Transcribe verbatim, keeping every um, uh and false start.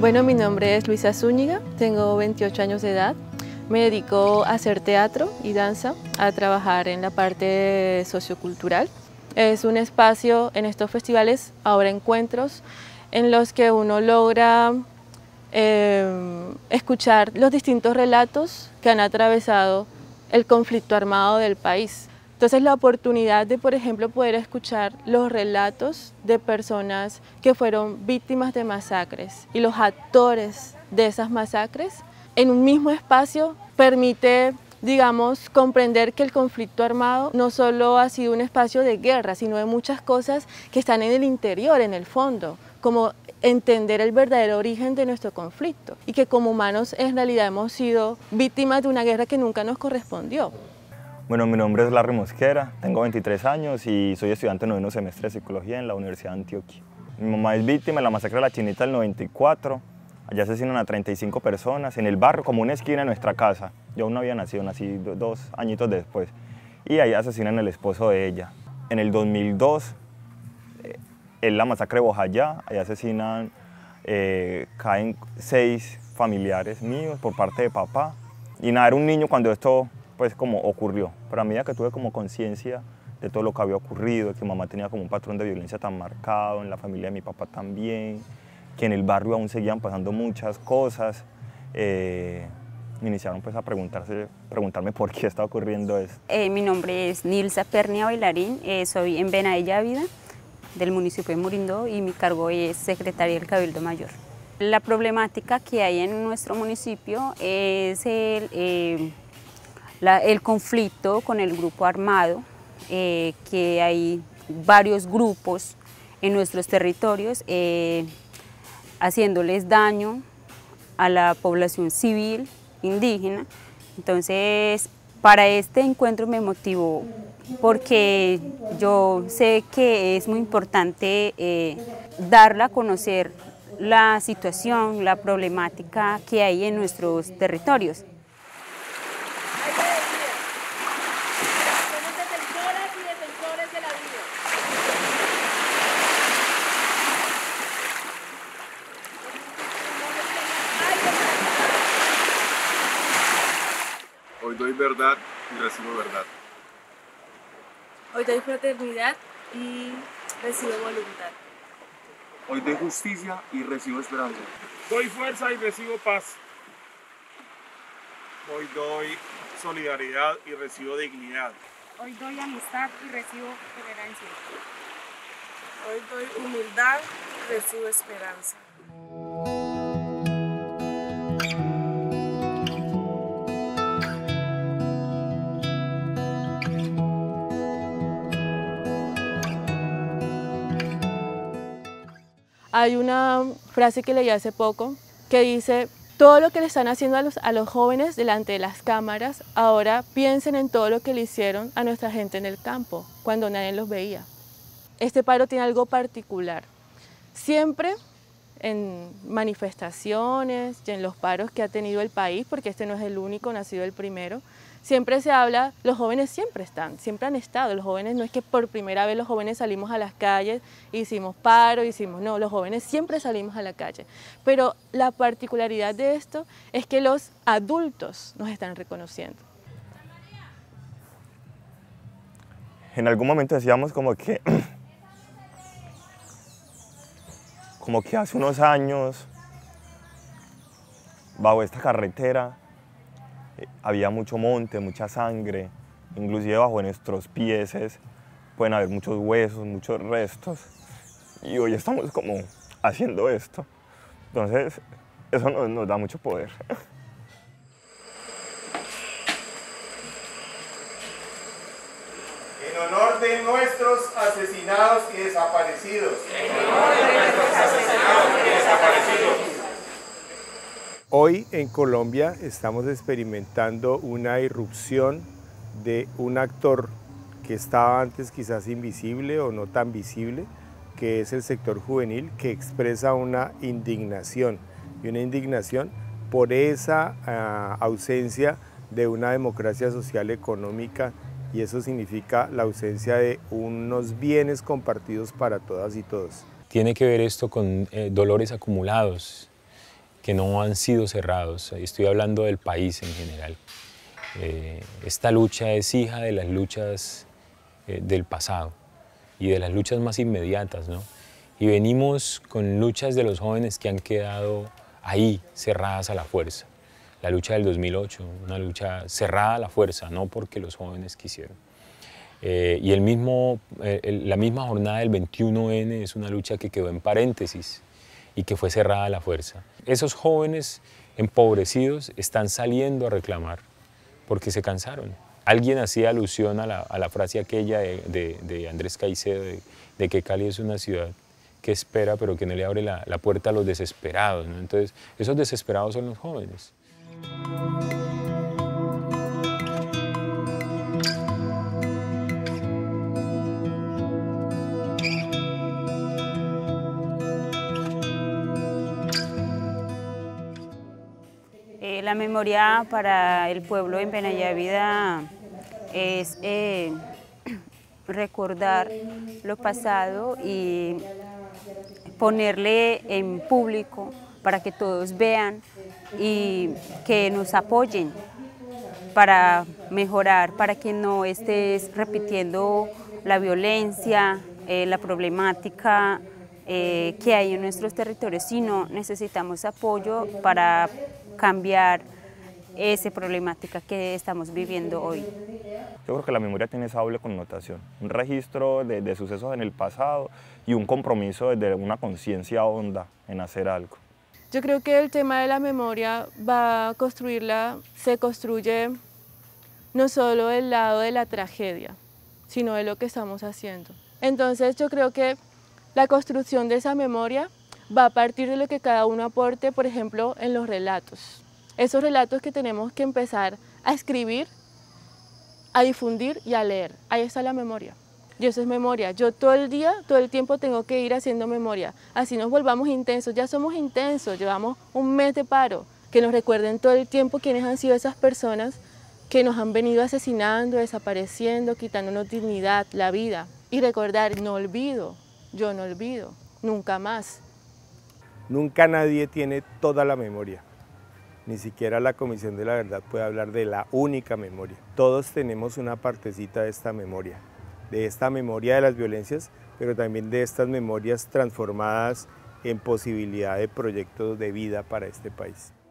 Bueno, mi nombre es Luisa Zúñiga, tengo veintiocho años de edad. Me dedico a hacer teatro y danza, a trabajar en la parte sociocultural. Es un espacio en estos festivales, ahora encuentros, en los que uno logra eh, escuchar los distintos relatos que han atravesado el conflicto armado del país. Entonces la oportunidad de, por ejemplo, poder escuchar los relatos de personas que fueron víctimas de masacres y los actores de esas masacres en un mismo espacio permite, digamos, comprender que el conflicto armado no solo ha sido un espacio de guerra, sino de muchas cosas que están en el interior, en el fondo, como entender el verdadero origen de nuestro conflicto y que como humanos en realidad hemos sido víctimas de una guerra que nunca nos correspondió. Bueno, mi nombre es Larry Mosquera, tengo veintitrés años y soy estudiante de noveno semestre de Psicología en la Universidad de Antioquia. Mi mamá es víctima de la masacre de la Chinita del noventa y cuatro, allá asesinan a treinta y cinco personas en el barrio, como una esquina de nuestra casa. Yo aún no había nacido, nací dos añitos después, y ahí asesinan al esposo de ella. En el dos mil dos, eh, en la masacre de Bojayá, ahí asesinan, eh, caen seis familiares míos por parte de papá. Y nada, era un niño cuando esto pues como ocurrió, pero a medida que tuve como conciencia de todo lo que había ocurrido, de que mamá tenía como un patrón de violencia tan marcado, en la familia de mi papá también, que en el barrio aún seguían pasando muchas cosas, eh, me iniciaron pues a preguntarse, preguntarme por qué estaba ocurriendo eso. Eh, mi nombre es Nilsa Pernia Bailarín, eh, soy en Vena de Llávida, del municipio de Murindó, y mi cargo es secretaria del Cabildo Mayor. La problemática que hay en nuestro municipio es el... Eh, La, el conflicto con el grupo armado, eh, que hay varios grupos en nuestros territorios eh, haciéndoles daño a la población civil indígena. Entonces, para este encuentro me motivó porque yo sé que es muy importante eh, darla a conocer la situación, la problemática que hay en nuestros territorios. Hoy doy verdad y recibo verdad. Hoy doy fraternidad y recibo voluntad. Hoy doy justicia y recibo esperanza. Doy fuerza y recibo paz. Hoy doy solidaridad y recibo dignidad. Hoy doy amistad y recibo tolerancia. Hoy doy humildad y recibo esperanza. Hay una frase que leí hace poco que dice: todo lo que le están haciendo a los, a los jóvenes delante de las cámaras, ahora piensen en todo lo que le hicieron a nuestra gente en el campo, cuando nadie los veía. Este paro tiene algo particular. Siempre en manifestaciones y en los paros que ha tenido el país, porque este no es el único, no ha sido el primero, siempre se habla, los jóvenes siempre están, siempre han estado, los jóvenes no es que por primera vez los jóvenes salimos a las calles, hicimos paro, hicimos, no, los jóvenes siempre salimos a la calle, pero la particularidad de esto es que los adultos nos están reconociendo. En algún momento decíamos como que, como que hace unos años, bajo esta carretera, había mucho monte, mucha sangre, inclusive bajo nuestros pies pueden haber muchos huesos, muchos restos, y hoy estamos como haciendo esto. Entonces, eso nos, nos da mucho poder. En honor de nuestros asesinados y desaparecidos. En honor de nuestros asesinados y desaparecidos. Hoy en Colombia estamos experimentando una irrupción de un actor que estaba antes quizás invisible o no tan visible, que es el sector juvenil, que expresa una indignación, y una indignación por esa uh, ausencia de una democracia social económica, y eso significa la ausencia de unos bienes compartidos para todas y todos. Tiene que ver esto con eh, dolores acumulados, que no han sido cerrados. Estoy hablando del país en general. Eh, esta lucha es hija de las luchas eh, del pasado y de las luchas más inmediatas, ¿no? Y venimos con luchas de los jóvenes que han quedado ahí, cerradas a la fuerza. La lucha del dos mil ocho, una lucha cerrada a la fuerza, no porque los jóvenes quisieron. Eh, y el mismo, eh, el, la misma jornada del veintiuno ene es una lucha que quedó en paréntesis y que fue cerrada a la fuerza. Esos jóvenes empobrecidos están saliendo a reclamar porque se cansaron. Alguien hacía alusión a la, a la frase aquella de, de, de Andrés Caicedo, de, de que Cali es una ciudad que espera pero que no le abre la, la puerta a los desesperados, ¿no? Entonces, esos desesperados son los jóvenes. Eh, la memoria para el pueblo en Benayávida es eh, recordar lo pasado y ponerle en público para que todos vean y que nos apoyen para mejorar, para que no estés repitiendo la violencia, eh, la problemática eh, que hay en nuestros territorios, sino necesitamos apoyo para cambiar esa problemática que estamos viviendo hoy. Yo creo que la memoria tiene esa doble connotación, un registro de, de sucesos en el pasado y un compromiso desde una conciencia honda en hacer algo. Yo creo que el tema de la memoria va a construirla, se construye no solo del lado de la tragedia, sino de lo que estamos haciendo. Entonces yo creo que la construcción de esa memoria va a partir de lo que cada uno aporte, por ejemplo, en los relatos. Esos relatos que tenemos que empezar a escribir, a difundir y a leer. Ahí está la memoria. Y eso es memoria. Yo todo el día, todo el tiempo tengo que ir haciendo memoria. Así nos volvamos intensos. Ya somos intensos, llevamos un mes de paro. Que nos recuerden todo el tiempo quiénes han sido esas personas que nos han venido asesinando, desapareciendo, quitándonos dignidad, la vida. Y recordar, no olvido, yo no olvido, nunca más. Nunca nadie tiene toda la memoria. Ni siquiera la Comisión de la Verdad puede hablar de la única memoria. Todos tenemos una partecita de esta memoria, de esta memoria de las violencias, pero también de estas memorias transformadas en posibilidad de proyectos de vida para este país.